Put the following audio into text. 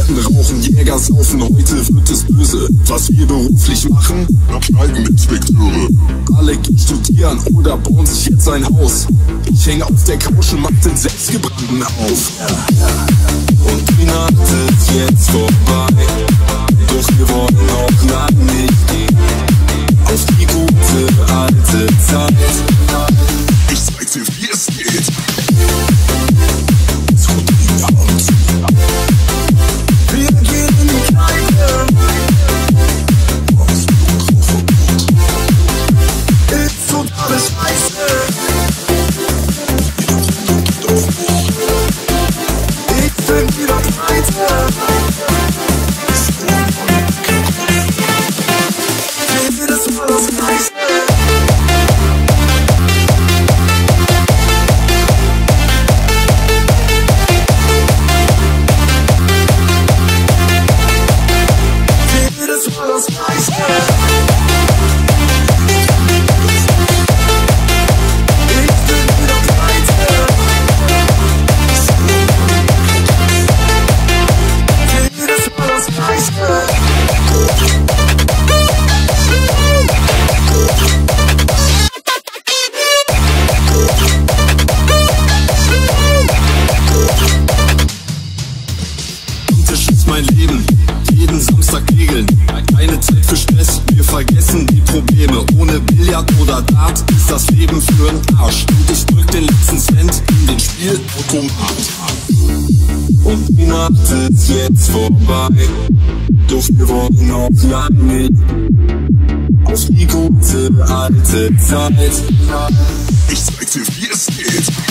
werden rauchen, Jäger saufen, heute wird es böse. Was wir beruflich machen? Kneipeninspekteure. Alle gehen studieren oder bauen sich jetzt ein Haus. Ich hänge auf der Couch und mach den Selbstgebrannten auf. Und die Nacht ist jetzt vorbei, doch wir wollen auch lang nicht gehen auf die gute alte Zeit. Ich zeig dir, wie es geht. Zu die Hand. Wir gehen in die Kneipe. Ist totale Scheiße. Ich bin wieder pleite. Jedes Mal das Gleiche. Mein Leben, jeden Samstag regeln, keine Zeit für Stress, wir vergessen die Probleme. Ohne Billard oder Dart ist das Leben für'n Arsch. Und ich drück den letzten Cent in den Spielautomat. Und die Nacht ist jetzt vorbei, doch wir wollen auch lang nicht auf die gute alte Zeit. Ich zeig dir, wie es geht.